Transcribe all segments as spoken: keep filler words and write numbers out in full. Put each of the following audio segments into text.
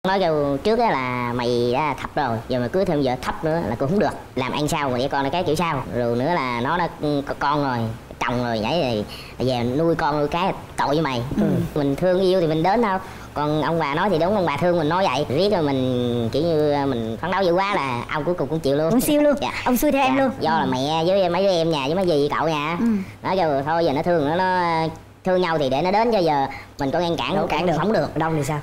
Nói kêu trước á là mày đã thấp rồi, giờ mày cưới thêm vợ thấp nữa là cũng không được. Làm ăn sao mà đẻ con cái kiểu sao. Rồi nữa là nó đã có con rồi, chồng rồi, nhảy thì về nuôi con nuôi cái tội với mày. Ừ. Mình thương yêu thì mình đến đâu. Còn ông bà nói thì đúng, ông bà thương mình nói vậy. Riết rồi mình kiểu như mình phấn đấu dữ quá là ông cuối cùng cũng chịu luôn. Cũng siêu luôn. Dạ. Ông xuôi theo dạ. em luôn. Do là mẹ với mấy đứa em nhà với mấy dì cậu nhà. Ừ. Nói kêu thôi giờ nó thương nó, nó thương nhau thì để nó đến, cho giờ mình có ngăn cản đâu cản được không được. Đông thì sao?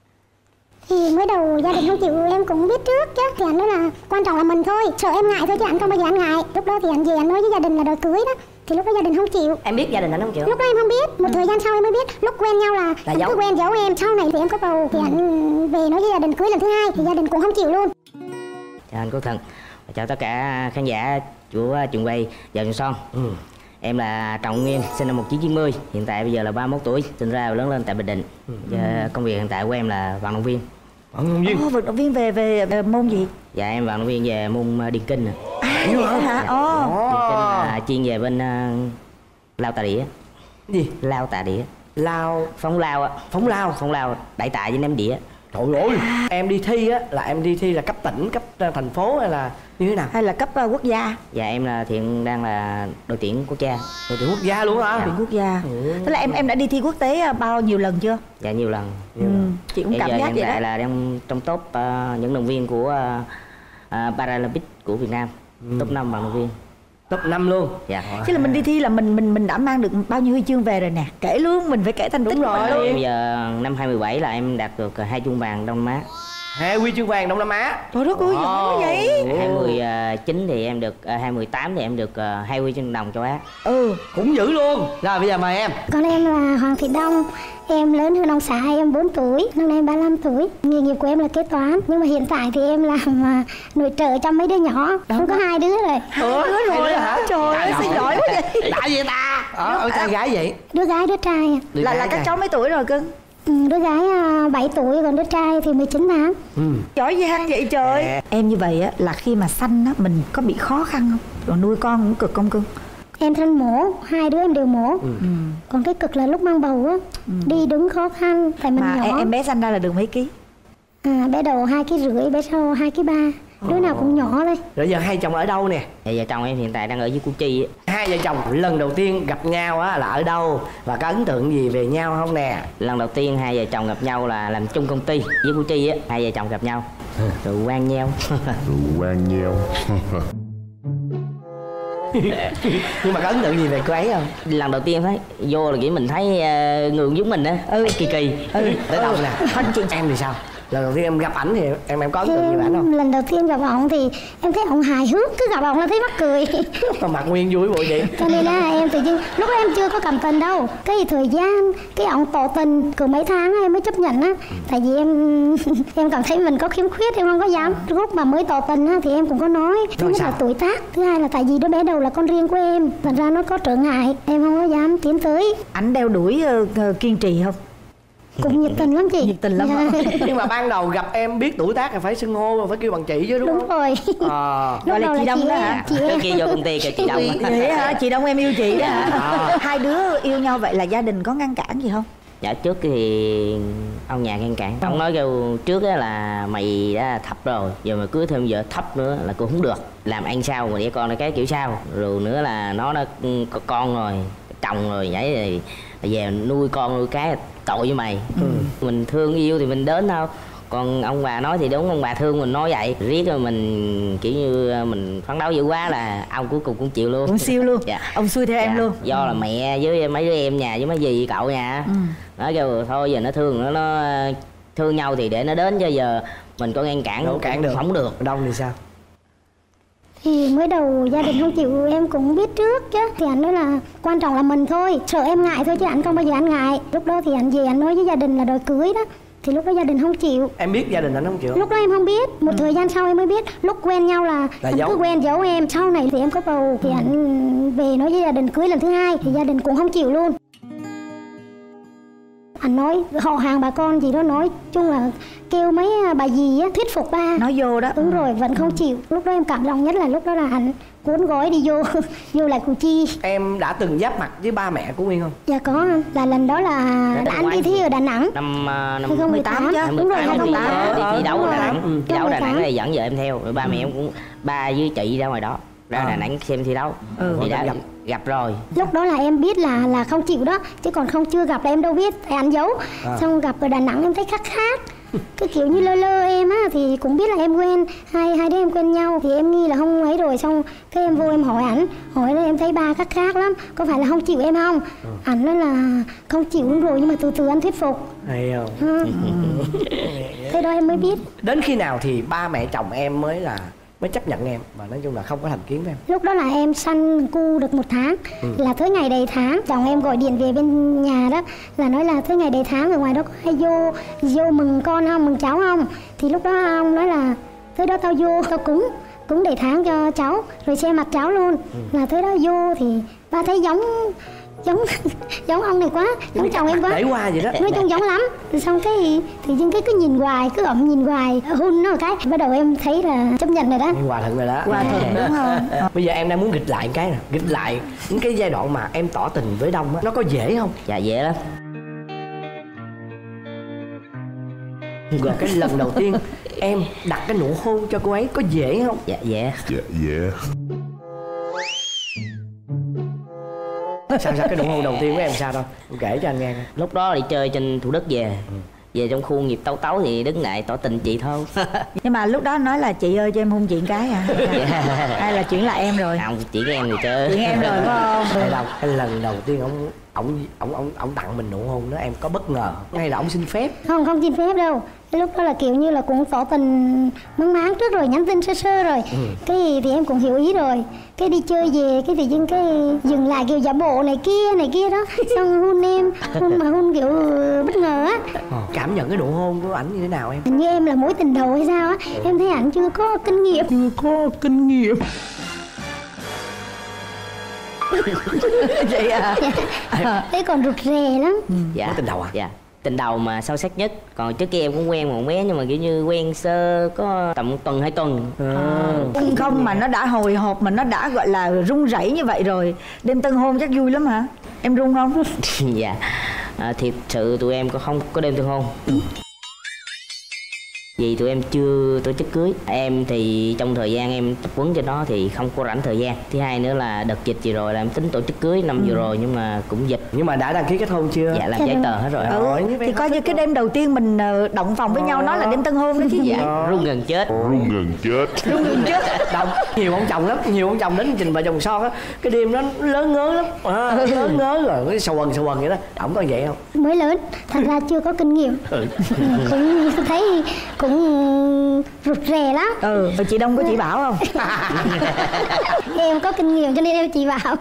Thì mới đầu gia đình không chịu em cũng biết trước chứ. Thì anh nói là quan trọng là mình thôi, sợ em ngại thôi chứ anh không bao giờ anh ngại. Lúc đó thì anh về anh nói với gia đình là đòi cưới đó. Thì lúc đó gia đình không chịu. Em biết gia đình anh không chịu? Lúc đó em không biết, một ừ. thời gian sau em mới biết. Lúc quen nhau là, là giấu. Cứ quen giấu em, sau này thì em có bầu. Thì ừ. anh về nói với gia đình cưới lần thứ hai thì gia đình cũng không chịu luôn. Chào anh Quốc Thần, chào tất cả khán giả của trường quay Vợ Chồng Son. Ừ. Em là Trọng Nguyên, sinh năm một nghìn chín trăm chín mươi, hiện tại bây giờ là ba mươi mốt tuổi, sinh ra và lớn lên tại Bình Định. Ừ. Công việc hiện tại của em là vận động viên. Vận động viên? Ồ, vận động viên về, về về môn gì? Dạ em vận động viên về môn điền kinh. À, vậy hả? Ồ. Điền kinh là chuyên về bên uh, lao tạ đĩa. Gì? Lao tạ đĩa. Lao phóng lao á. Phóng lao. Phóng lao, đẩy tạ với ném đĩa. Trời ơi. À. Em đi thi á là em đi thi là cấp tỉnh, cấp thành phố hay là như thế nào? Hay là cấp uh, quốc gia? Dạ em là hiện đang là đội tuyển quốc gia. Đội tuyển quốc gia luôn hả? Dạ. Đội tuyển quốc gia. Ừ. Thế là em em đã đi thi quốc tế bao nhiêu lần chưa? Dạ nhiều lần. Ừ. Chị cũng cảm giác vậy đó. Là đang trong top uh, những vận động viên của uh, uh, Paralympic của Việt Nam. Ừ. Top năm vận động viên. Top năm luôn. Dạ. Chứ là mình đi thi là mình mình mình đã mang được bao nhiêu huy chương về rồi nè. Kể luôn, mình phải kể thành tích. Đúng rồi. Luôn. Bây giờ năm hai mươi bảy là em đạt được hai chuông vàng Đông Nam Á. Hai huy chương vàng Đông Nam Á. Trời đất ơi, giỏi quá vậy. hai mươi chín thì em được uh, hai mươi tám thì em được uh, hai huy chương đồng châu Á. Ừ, cũng dữ luôn. Rồi bây giờ mời em. Còn em là Hoàng Thị Đông. Em lớn hơn ông xã em bốn tuổi, năm nay em ba mươi lăm tuổi. Nghề nghiệp của em là kế toán, nhưng mà hiện tại thì em làm uh, nội trợ cho mấy đứa nhỏ. Không có hai đứa rồi. Hai đứa rồi hả? Trời ơi, sao giỏi quá vậy. Đã vậy ta? Ờ, ở trai gái vậy? Đứa gái, đứa trai. Đứa là gái là các cháu mấy tuổi rồi cưng? Ừ, đứa gái uh, bảy tuổi, còn đứa trai thì mười chín tháng. Ừ. Giỏi giang vậy trời. À. Em như vậy á là khi mà sanh á mình có bị khó khăn không? Rồi nuôi con cũng cực không cưng? Em thân mổ, hai đứa em đều mổ. Ừ. Còn cái cực là lúc mang bầu á, ừ. đi đứng khó khăn, tại mình mà nhỏ. Em, em bé sanh ra là được mấy ký? À, bé đầu hai ký rưỡi, bé sau hai ký ba. Đứa nào cũng nhỏ thôi. Rồi giờ hai chồng ở đâu nè? Dạ vợ chồng em hiện tại đang ở dưới Củ Chi. Hai vợ chồng lần đầu tiên gặp nhau á là ở đâu và có ấn tượng gì về nhau không nè? Lần đầu tiên hai vợ chồng gặp nhau là làm chung công ty với Củ Chi á. Hai vợ chồng gặp nhau rồi quen nhau. Rồi quen nhau. Nhưng mà có ấn tượng gì về cô ấy không? Lần đầu tiên thấy vô là kiểu mình thấy uh, người giống mình á. Ừ. Kỳ kỳ. Ừ. Tới đâu nè? Em thì sao? Lần đầu tiên em gặp ảnh thì em em có ấn tượng gì về ảnh không? Lần đầu tiên gặp ổng thì em thấy ổng hài hước, cứ gặp ổng là thấy mắc cười. Mà mặt Nguyên vui bộ vậy. Cho nên là em tự nhiên lúc đó em chưa có cảm tình đâu. Cái thời gian cái ổng tỏ tình cứ mấy tháng em mới chấp nhận á. Tại vì em em cảm thấy mình có khiếm khuyết, em không có dám. Lúc mà mới tỏ tình á thì em cũng có nói. Thứ nhất là tuổi tác, thứ hai là tại vì đứa bé đầu là con riêng của em, thành ra nó có trở ngại, em không có dám tiến tới. Ảnh đeo đuổi uh, kiên trì không? Cũng nhiệt tình lắm chị. Nhiệt tình lắm. Nhưng mà ban đầu gặp em biết tuổi tác là phải xưng hô, phải kêu bằng chị chứ đúng, đúng không? Đúng rồi. À. Gọi là chị Đông đó hả? Trước kia vô công ty kêu chị Đông. Vậy hả? Chị Đông em yêu chị đó hả? À. Hai đứa yêu nhau vậy là gia đình có ngăn cản gì không? Dạ trước thì ông nhà ngăn cản. Ông nói kêu trước á là mày đã thấp rồi, giờ mà cưới thêm vợ thấp nữa là cũng không được. Làm ăn sao mà đẻ con cái kiểu sao. Rồi nữa là nó đã có con rồi, chồng rồi, nhảy thì về nuôi con nuôi cái tội với mày. Ừ. Mình thương yêu thì mình đến thôi. Còn ông bà nói thì đúng, ông bà thương mình nói vậy. Riết rồi mình kiểu như mình phấn đấu dữ quá là ông cuối cùng cũng chịu luôn. Cũng siêu luôn. Dạ. Ông xuôi theo dạ. em luôn. Do ừ. là mẹ với mấy đứa em nhà với mấy dì cậu nhà. Ừ. Nói kêu thôi giờ nó thương nó, nó thương nhau thì để nó đến, cho giờ mình có ngăn cản đâu cản được không được. Đông thì sao? Thì mới đầu gia đình không chịu em cũng biết trước chứ. Thì anh nói là quan trọng là mình thôi, sợ em ngại thôi chứ anh không bao giờ anh ngại. Lúc đó thì anh về anh nói với gia đình là đòi cưới đó. Thì lúc đó gia đình không chịu. Em biết gia đình anh không chịu? Lúc đó em không biết, một ừ. thời gian sau em mới biết. Lúc quen nhau là, là anh giấu. Cứ quen giấu em. Sau này thì em có bầu thì ừ. anh về nói với gia đình cưới lần thứ hai thì gia đình cũng không chịu luôn. Anh nói họ hàng bà con gì đó nói chung là kêu mấy bà dì á thuyết phục ba. Nói vô đó. Đúng rồi, vẫn không chịu. Lúc đó em cảm động nhất là lúc đó là anh cuốn gói đi vô vô lại Củ Chi. Em đã từng giáp mặt với ba mẹ của Nguyên không? Dạ có, là lần đó là anh đi thi ở Đà Nẵng năm uh, năm hai không một tám chứ. Đúng rồi, hai không một tám đi thi đấu ở Đà Nẵng. Ừ. Thi đấu Đà Nẵng này dẫn vợ em theo, rồi ba mẹ em cũng ba với chị ra ngoài đó ra Đà Nẵng xem thi đấu. Ừ. Thì đã gặp gặp rồi. Lúc đó là em biết là là không chịu đó, chứ còn không chưa gặp là em đâu biết, tại anh giấu. À. Xong gặp ở Đà Nẵng em thấy khác khác. Cái kiểu như lơ lơ em á thì cũng biết là em quen hai hai đứa em quen nhau thì em nghi là không ấy rồi, xong cái em vô em hỏi ảnh, hỏi là em thấy ba khác khác lắm, có phải là không chịu em không? Ừ. Ảnh nói là không chịu đúng rồi nhưng mà từ từ anh thuyết phục. Hay không? À. Thế đó em mới biết. Đến khi nào thì ba mẹ chồng em mới là mới chấp nhận em và nói chung là không có thành kiến với em? Lúc đó là em sanh cu được một tháng. Ừ. Là tới ngày đầy tháng chồng em gọi điện về bên nhà đó là nói là tới ngày đầy tháng ở ngoài đó có ai vô vô mừng con không, mừng cháu không? Thì lúc đó ông nói là tới đó tao vô tao cúng cúng đầy tháng cho cháu rồi che mặt cháu luôn. Ừ. Là tới đó vô thì ba thấy giống giống giống ông này quá, giống chồng em quá, để qua vậy đó, nói chung giống lắm. Rồi xong cái thì nhưng cái cứ nhìn hoài, cứ ẩm nhìn hoài, hun nó một cái bắt đầu em thấy là chấp nhận rồi đó. Hòa thuận rồi đó. Hòa thuận đúng không? Bây giờ em đang muốn nghịch lại cái nè, nghịch lại những cái giai đoạn mà em tỏ tình với Đông á, nó có dễ không? Dạ dễ lắm. Rồi cái lần đầu tiên em đặt cái nụ hôn cho cô ấy có dễ không? Dạ dễ. Dạ dễ. Sao sao cái nụ hôn đầu tiên của em sao đâu? Em kể cho anh nghe. Lúc đó đi chơi trên Thủ Đức về. Ừ. Về trong khu nghiệp Tấu Tấu thì đứng lại tỏ tình chị thôi. Nhưng mà lúc đó nói là chị ơi cho em hôn chuyện cái hả? Yeah. Hay là chuyển lại em rồi? Không, chỉ cái em thì chơi. Chuyển em rồi phải không? Hay đâu, cái lần đầu tiên ông ông ông ông ông tặng mình nụ hôn đó em có bất ngờ hay là ông xin phép? Không, không xin phép đâu. Cái lúc đó là kiểu như là cũng tỏ tình mắng máng trước rồi, nhắn tin sơ sơ rồi. Ừ. Cái gì thì em cũng hiểu ý rồi. Cái đi chơi về cái thì dưng cái dừng lại kiểu giả bộ này kia này kia đó. Xong hôn em, hôn mà hôn kiểu bất ngờ á. Ờ, cảm nhận cái nụ hôn của ảnh như thế nào em? Hình như em là mối tình đầu hay sao á. Ừ. Em thấy ảnh chưa có kinh nghiệm. Chưa có kinh nghiệm. Vậy à? Dạ. Thế còn rụt rè lắm. Ừ. Dạ. Mối tình đầu à? Dạ. Tình đầu mà sâu sắc nhất. Còn trước kia em cũng quen một bé nhưng mà kiểu như quen sơ có tầm tuần hai tuần. À. Không mà nó đã hồi hộp mà nó đã gọi là run rẩy như vậy rồi. Đêm tân hôn chắc vui lắm hả? Em run không? Dạ. À, thiệt sự tụi em có không có đêm tân hôn. Vì tụi em chưa tổ chức cưới. Em thì trong thời gian em tập huấn cho nó thì không có rảnh thời gian. Thứ hai nữa là đợt dịch vừa rồi là em tính tổ chức cưới năm ừ. vừa rồi nhưng mà cũng dịch. Nhưng mà đã đăng ký kết hôn chưa? Dạ làm giấy tờ hết rồi. Ừ. Ừ. Thì coi như cái đêm đầu tiên mình động phòng với nhau nó là đêm tân hôn đó chứ gì. Dạ. Run gần chết. Run gần chết. Run gần chết. Đồng nhiều ông chồng lắm, nhiều ông chồng đến trình vợ chồng son á, cái đêm đó lớn ngớ lắm. À, lớn ngớ rồi cái sầu quần sầu quần vậy đó. Ổng có vậy không? Mới lớn, thật ra chưa có kinh nghiệm. Ừ. Cũng thấy cũng rụt rè lắm. Ừ, và chị Đông có chỉ bảo không? Em có kinh nghiệm cho nên em chỉ bảo.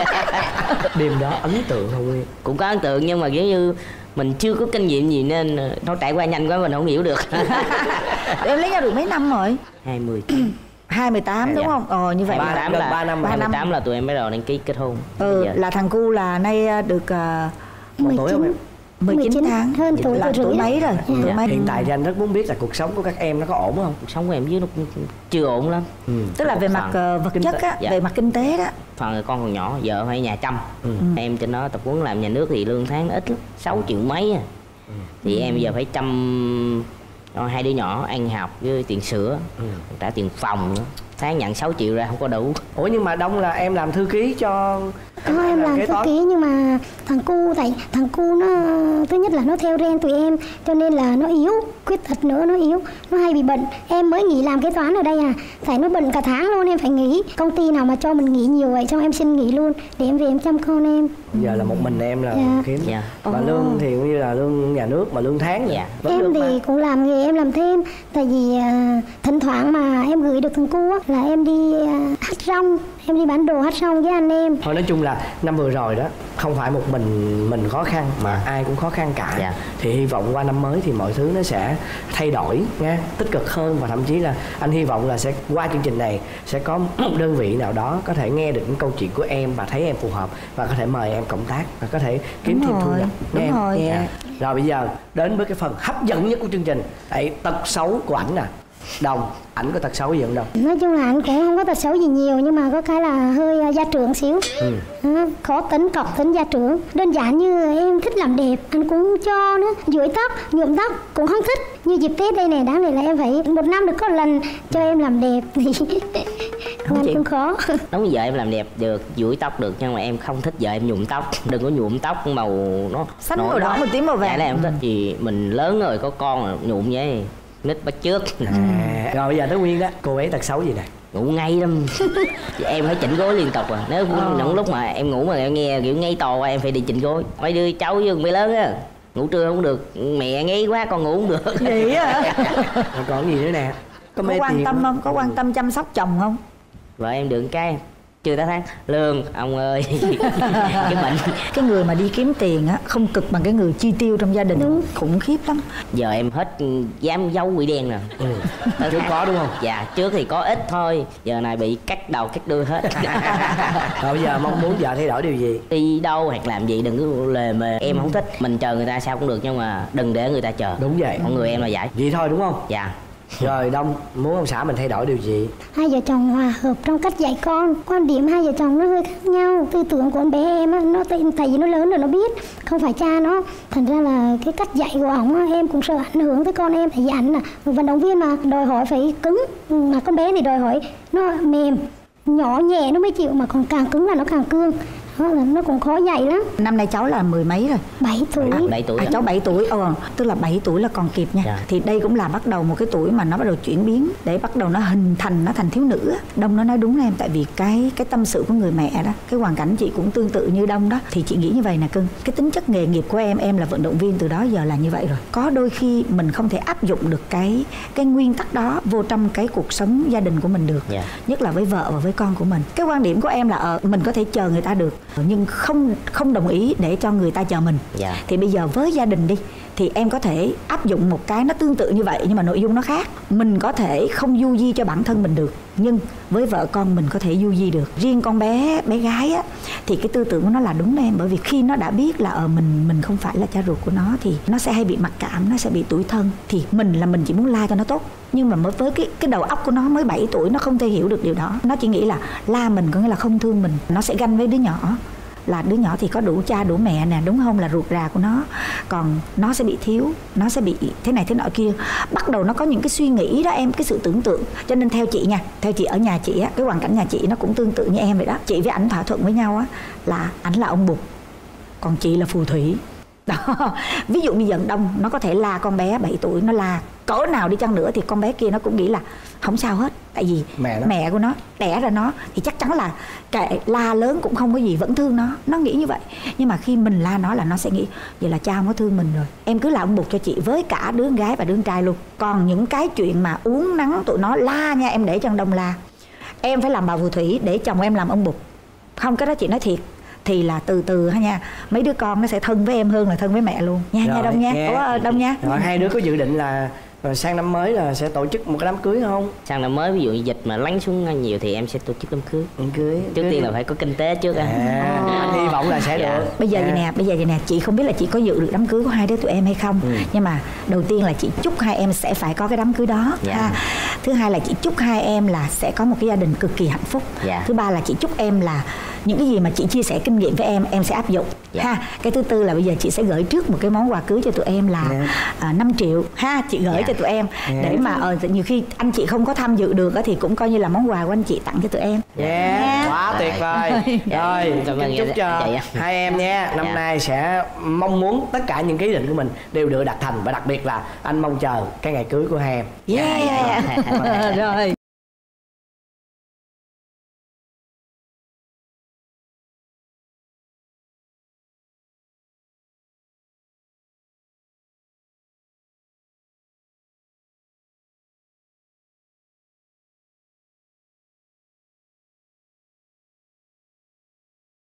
Đêm đó ấn tượng không Nguyên? Cũng có ấn tượng nhưng mà kiểu như mình chưa có kinh nghiệm gì nên nó trải qua nhanh quá mình không hiểu được. Em lấy nhau được mấy năm rồi? Hai mươi. Hai mươi tám đúng không? Ờ như vậy ba tám là ba năm. Hai mươi tám là tụi em bắt đầu đăng ký kết hôn. Ừ, là thằng cu là nay được uh, một tuổi không em? mười chín tháng, hơn tuổi là tuổi mấy rồi. Ừ. Tuổi mấy. Hiện tại thì anh rất muốn biết là cuộc sống của các em nó có ổn không? Cuộc sống của em với nó chưa ổn lắm. Ừ. Tức là về mặt uh, vật chất á, dạ. Về mặt kinh tế đó. Phần con còn nhỏ, vợ phải nhà chăm. Ừ. Em trên đó tập huấn làm nhà nước thì lương tháng ít lắm, sáu triệu mấy à. Ừ. Thì ừ. em giờ phải chăm hai đứa nhỏ ăn học với tiền sữa, ừ. trả tiền phòng nữa. Tháng nhận sáu triệu ra không có đủ. Ủa nhưng mà Đông là em làm thư ký cho... Có em làm thư ký nhưng mà thằng cu tại thằng cu nó thứ nhất là nó theo ren tụi em cho nên là nó yếu, khuyết tật nữa nó yếu, nó hay bị bệnh. Em mới nghỉ làm kế toán ở đây à, tại nó bệnh cả tháng luôn em phải nghỉ. Công ty nào mà cho mình nghỉ nhiều vậy xong em xin nghỉ luôn để em về em chăm con em. Giờ là một mình em là dạ. kiếm dạ. Mà oh. lương thì cũng như là lương nhà nước mà lương tháng dạ. Em thì mà. Cũng làm nghề em làm thêm tại vì uh, thỉnh thoảng mà em gửi được thằng cu á là em đi uh, hát rong, em đi bán đồ hát rong với anh em. Thôi nói chung là năm vừa rồi đó không phải một mình mình khó khăn mà ai cũng khó khăn cả. Dạ. Thì hy vọng qua năm mới thì mọi thứ nó sẽ thay đổi nha, tích cực hơn và thậm chí là anh hy vọng là sẽ qua chương trình này sẽ có một đơn vị nào đó có thể nghe được những câu chuyện của em và thấy em phù hợp và có thể mời em cộng tác và có thể kiếm đúng thêm thu nhập. Đúng em. rồi. Yeah. Rồi bây giờ đến với cái phần hấp dẫn nhất của chương trình, đấy, tật xấu của ảnh nè. Đồng, ảnh có tật xấu gì không Đồng? Nói chung là anh cũng không có tật xấu gì nhiều, nhưng mà có cái là hơi uh, gia trưởng xíu. Ừ. À, khó tính, cọc tính, gia trưởng. Đơn giản như em thích làm đẹp, anh cũng cho nữa. Duỗi tóc, nhuộm tóc cũng không thích. Như dịp Tết đây này, đáng lẽ là em phải một năm được có lần cho em làm đẹp. Anh cũng khó. Đúng như vợ em làm đẹp được, duỗi tóc được, nhưng mà em không thích vợ em nhuộm tóc. Đừng có nhuộm tóc màu nó xanh màu đỏ, màu tím, màu vàng. Dạ, em thích gì mình lớn rồi có con rồi nhuộm vậy nít bắt trước. À, rồi bây giờ tới Nguyên đó, cô ấy tật xấu gì nè? Ngủ ngay lắm. Em phải chỉnh gối liên tục à. Nếu ờ. những lúc mà em ngủ mà em nghe kiểu ngay to qua em phải đi chỉnh gối. Mấy đứa cháu với mấy lớn á, ngủ trưa không được, mẹ ngáy quá con ngủ không được. Vậy á. Còn gì nữa nè? Có, có quan tâm không? Có quan tâm chăm sóc chồng không? Vợ em được cái chưa tới tháng lương ông ơi. Cái bệnh. Cái người mà đi kiếm tiền á không cực bằng cái người chi tiêu trong gia đình. Đúng. Khủng khiếp lắm. Giờ em hết dám giấu quỷ đen rồi. Ừ. Trước có đúng không? Dạ trước thì có ít thôi, giờ này bị cắt đầu cắt đuôi hết. Rồi bây giờ mong muốn vợ thay đổi điều gì? Đi đâu hoặc làm gì đừng có lề mề. Em ừ. không thích mình chờ người ta sao cũng được, nhưng mà đừng để người ta chờ. Đúng vậy. Con người em là vậy. Vậy thôi đúng không? Dạ. Rồi Đông, muốn ông xã mình thay đổi điều gì? Hai vợ chồng hòa hợp trong cách dạy con. Quan điểm hai vợ chồng nó hơi khác nhau. Tư tưởng của con bé em á, nó tại vì nó lớn rồi nó biết, không phải cha nó. Thành ra là cái cách dạy của ổng á, em cũng sợ ảnh hưởng tới con em. Tại vì ảnh là vận động viên mà, đòi hỏi phải cứng. Mà con bé thì đòi hỏi nó mềm, nhỏ nhẹ nó mới chịu, mà còn càng cứng là nó càng cương. Đó, nó cũng khó dạy lắm. Năm nay cháu là mười mấy rồi? Bảy tuổi. À, bảy tuổi. À, cháu bảy tuổi. Ờ, tức là bảy tuổi là còn kịp nha. Dạ. Thì đây cũng là bắt đầu một cái tuổi mà nó bắt đầu chuyển biến, để bắt đầu nó hình thành, nó thành thiếu nữ. Đông nó nói đúng em, tại vì cái cái tâm sự của người mẹ đó, cái hoàn cảnh chị cũng tương tự như Đông đó. Thì chị nghĩ như vậy nè cưng, cái tính chất nghề nghiệp của em, em là vận động viên từ đó giờ là như vậy rồi. Có đôi khi mình không thể áp dụng được cái cái nguyên tắc đó vô trong cái cuộc sống gia đình của mình được. Dạ. Nhất là với vợ và với con của mình. Cái quan điểm của em là ờ, mình có thể chờ người ta được, nhưng không không đồng ý để cho người ta chờ mình. Dạ. Thì bây giờ với gia đình đi, thì em có thể áp dụng một cái nó tương tự như vậy, nhưng mà nội dung nó khác. Mình có thể không du di cho bản thân mình được, nhưng với vợ con mình có thể du di được. Riêng con bé bé gái á, thì cái tư tưởng của nó là đúng đó em. Bởi vì khi nó đã biết là ở mình mình không phải là cha ruột của nó, thì nó sẽ hay bị mặc cảm, nó sẽ bị tủi thân. Thì mình là mình chỉ muốn la cho nó tốt, nhưng mà với cái cái đầu óc của nó mới bảy tuổi, nó không thể hiểu được điều đó. Nó chỉ nghĩ là la mình có nghĩa là không thương mình. Nó sẽ ganh với đứa nhỏ, là đứa nhỏ thì có đủ cha đủ mẹ nè, đúng không, là ruột rà của nó, còn nó sẽ bị thiếu, nó sẽ bị thế này thế nọ kia. Bắt đầu nó có những cái suy nghĩ đó em, cái sự tưởng tượng. Cho nên theo chị nha, theo chị ở nhà chị á, cái hoàn cảnh nhà chị nó cũng tương tự như em vậy đó. Chị với ảnh thỏa thuận với nhau á là ảnh là ông Bụt, còn chị là phù thủy đó. Ví dụ bây giờ Đông nó có thể la con bé bảy tuổi, nó la cỡ nào đi chăng nữa thì con bé kia nó cũng nghĩ là không sao hết, tại vì mẹ, mẹ của nó đẻ ra nó thì chắc chắn là kệ, la lớn cũng không có gì, vẫn thương nó. Nó nghĩ như vậy. Nhưng mà khi mình la nó là nó sẽ nghĩ vậy là cha không có thương mình rồi. Em cứ là ông Bụt cho chị với cả đứa gái và đứa trai luôn. Còn những cái chuyện mà uống nắng tụi nó la nha, em để cho Đông la, em phải làm bà phù thủy để chồng em làm ông Bụt. Không, cái đó chị nói thiệt. Thì là từ từ ha nha, mấy đứa con nó sẽ thân với em hơn là thân với mẹ luôn nha. Rồi, nha Đông nha. Nghe. Ủa, Đông nha. Rồi hai đứa có dự định là rồi sang năm mới là sẽ tổ chức một cái đám cưới không? Sang năm mới ví dụ dịch mà lắng xuống nhiều thì em sẽ tổ chức đám cưới. Đám cưới. Trước cưới. tiên là phải có kinh tế trước. À. À, anh hy vọng là sẽ dạ. được. Bây giờ à. vậy nè, bây giờ vậy nè, chị không biết là chị có dự được đám cưới của hai đứa tụi em hay không. Ừ. Nhưng mà đầu tiên là chị chúc hai em sẽ phải có cái đám cưới đó. Dạ. Ha. Thứ hai là chị chúc hai em là sẽ có một cái gia đình cực kỳ hạnh phúc. Dạ. Thứ ba là chị chúc em là những cái gì mà chị chia sẻ kinh nghiệm với em, em sẽ áp dụng. Dạ. Ha. Cái thứ tư là bây giờ chị sẽ gửi trước một cái món quà cưới cho tụi em là yeah. à, năm triệu ha, chị gửi yeah. cho tụi em yeah. để mà ờ, nhiều khi anh chị không có tham dự được thì cũng coi như là món quà của anh chị tặng cho tụi em. Yeah. Yeah. Quá tuyệt vời. Rồi, chúc, chúc cho dạ. hai em nha, năm dạ. nay sẽ mong muốn tất cả những cái ý định của mình đều được đạt thành, và đặc biệt là anh mong chờ cái ngày cưới của hai em. Yeah. Yeah. Yeah. Rồi.